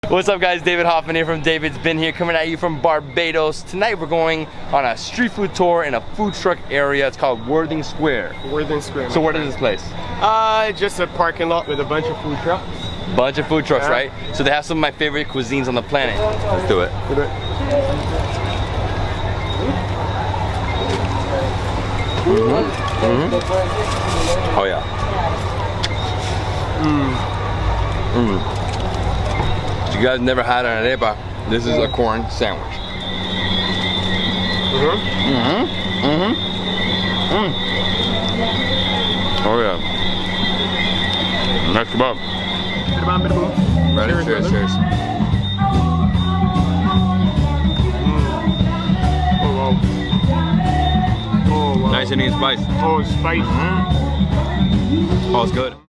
What's up guys, David Hoffman here from Davidsbeenhere, coming at you from Barbados. Tonight we're going on a street food tour in a food truck area. It's called Worthing Square. Worthing Square. So what is this place? Just a parking lot with a bunch of food trucks. Bunch of food trucks, right? So they have some of my favorite cuisines on the planet. Let's do it. Do it. Oh yeah. If you guys never had an arepa, this is a corn sandwich. Oh yeah. Nice kebab. Ready? Cheers, cheers. Oh wow. Oh wow. Nice and easy spice. Oh, it's spicy. Oh, it's good.